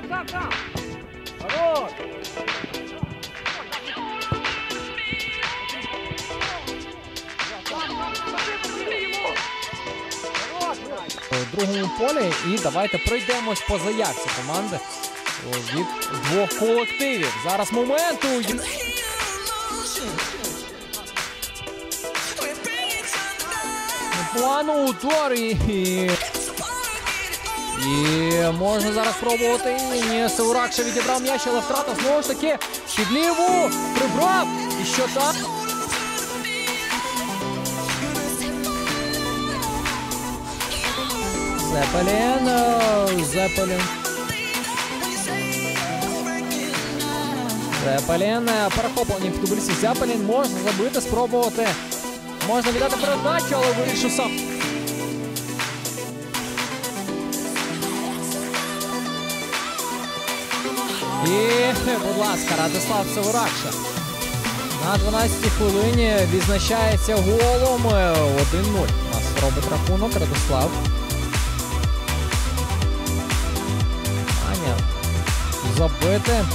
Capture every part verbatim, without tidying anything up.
Хорош! У другому полі і давайте пройдемось по заявці команди від двох колективів. Зараз моменту. Плану удар і... І можна зараз пробувати. Ні, Севракша відібрав м'яч, але втрата знову ж таки під ліву. Прибрав. І що так? Зепелін. Зепелін. Зепелін. Перехоплення футболістів. Зепелін можна забити, спробувати. Можна віддати передачу, але вирішив сам. І, будь ласка, Радислав Севракша на дванадцятій хвилині відзначається голом. один нуль. У нас робить рахунок Радислав. Аня. Забити.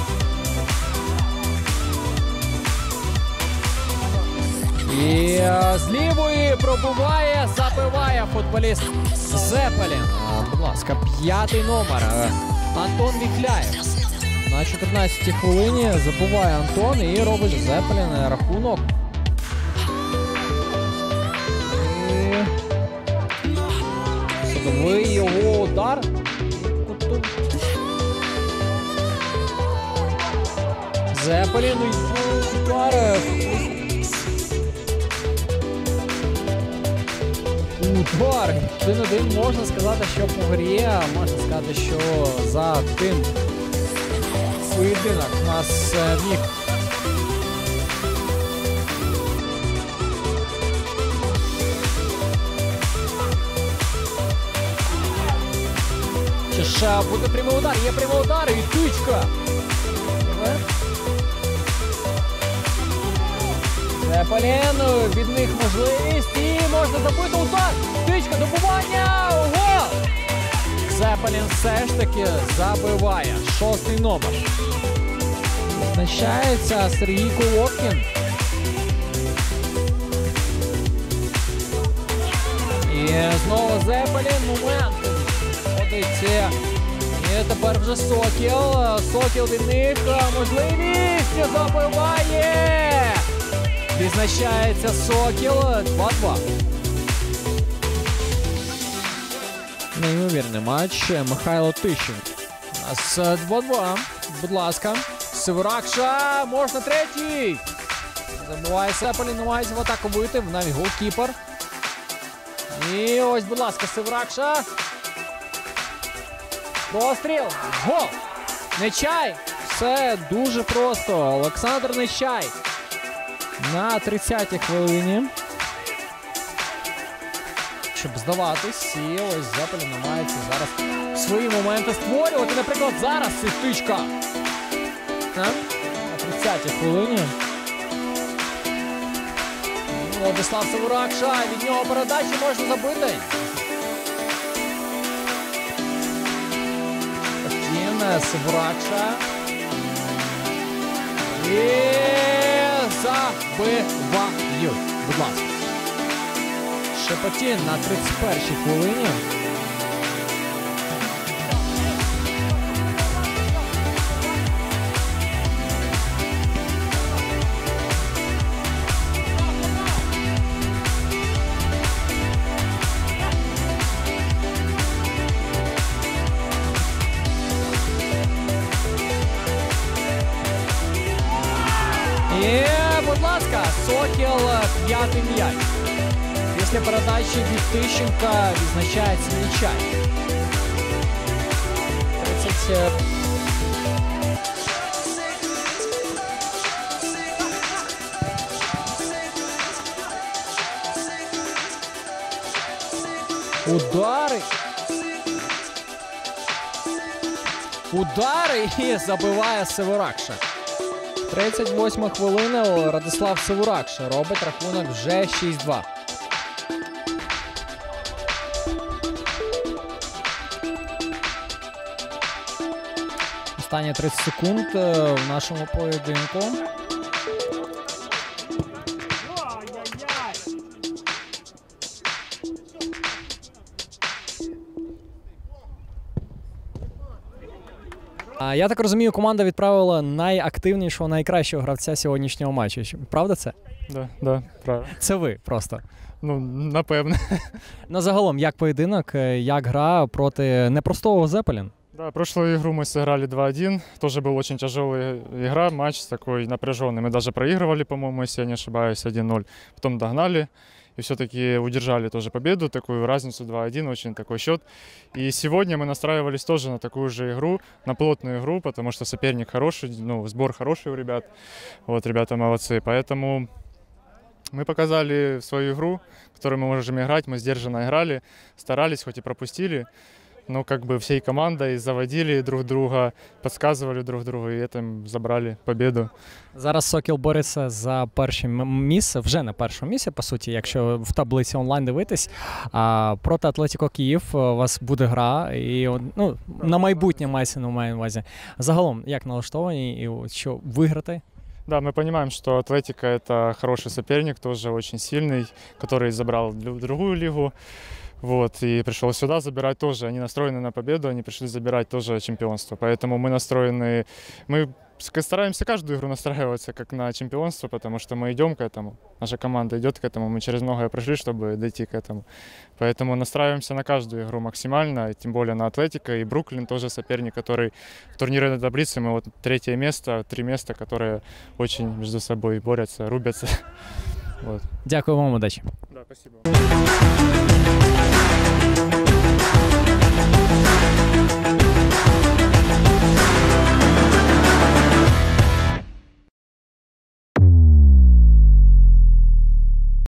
І з лівої пробиває, забиває футболіст Зепелін. Будь ласка, п'ятий номер. Антон Віхляєв. На чотирнадцятій хвилині забиває Антон і робить Зепелін рахунок. І... Судовий його удар. Зепелін удар. Удар. один-один, можна сказати, що по грі, можна сказати, що за тим поєдинок у нас міг чи ще буде прямий удар, є прямий удар і тичка. Зепелін, від них можливість і можна забити удар. Тичка, добування, гол! Зепелін все ж таки забиває. Шостий номер. Визначається Сергій Колодкін. І знову Зепелін. Момент. Ходить. І тепер вже Сокіл. Сокіл від них. Можливість. Забиває. Відзначається Сокіл. два-два. Неймовірний матч. Михайло Тищенко. У нас два-два. Будь ласка. Севракша. Можна третій. Забуває Зепелін. Намагається в атаку вийти. Навіть голкіпер. І ось, будь ласка, Севракша. Простріл. Гол. Нечай. Все дуже просто. Олександр Нечай. На тридцятій хвилині. Щоб здаватись. І ось Зепелін намагається зараз свої моменти створювати. Наприклад, зараз тичка. На тридцятій хвилині. Владислав Севракша. Від нього передачі можна забити. Потім Севракша. І забивають. Будь ласка. Шепотін на тридцять першій хвилині. І, будь ласка, Сокіл, п'ятий м'яч. Після передачі від Тищенка відзначається Нечай. тридцять... Удари. Удари і забиває Севракша. тридцять восьма хвилина. Радислав Севракша робить рахунок вже шість-два. Останні тридцять секунд е, в нашому поєдинку. А я так розумію, команда відправила найактивнішого, найкращого гравця сьогоднішнього матчу. Правда це? Да, да, правильно. Це ви просто. Ну, напевне. Ну, загалом, як поєдинок, як гра проти непростого Зепелін? Да, прошлую игру мы сыграли два-один. Тоже был очень тяжелая игра, матч такой напряженный. Мы даже проигрывали, по-моему, если я не ошибаюсь, один-ноль. Потом догнали и все-таки удержали тоже победу, такую разницу два-один, очень такой счет. И сегодня мы настраивались тоже на такую же игру, на плотную игру, потому что соперник хороший, ну, сбор хороший у ребят. Вот, ребята молодцы. Поэтому мы показали свою игру, которую мы можем играть. Мы сдержанно играли, старались, хоть и пропустили. Но как бы всей командой заводили друг друга, подсказывали друг другу і этим забрали победу. Зараз Сокіл бореться за перше місце, вже на першому місці, по суті, якщо в таблиці онлайн дивитись. А проти Атлетіко Київ у вас буде гра, і ну, на майбутнє мається на увазі. Загалом, як налаштовані і що виграти? Да, мы понимаем, что Атлетика – это хороший соперник, тоже очень сильный, который забрал другую лигу. Вот, и пришел сюда забирать тоже. Они настроены на победу, они пришли забирать тоже чемпионство. Поэтому мы настроены, мы стараемся каждую игру настраиваться как на чемпионство, потому что мы идем к этому. Наша команда идет к этому, мы через многое прошли, чтобы дойти к этому. Поэтому настраиваемся на каждую игру максимально, тем более на Атлетико. И Бруклин тоже соперник, который в турнирной таблице, мы вот третье место, три места, которые очень между собой борются, рубятся. Вот. Дякую вам, удачі. Да, спасибо.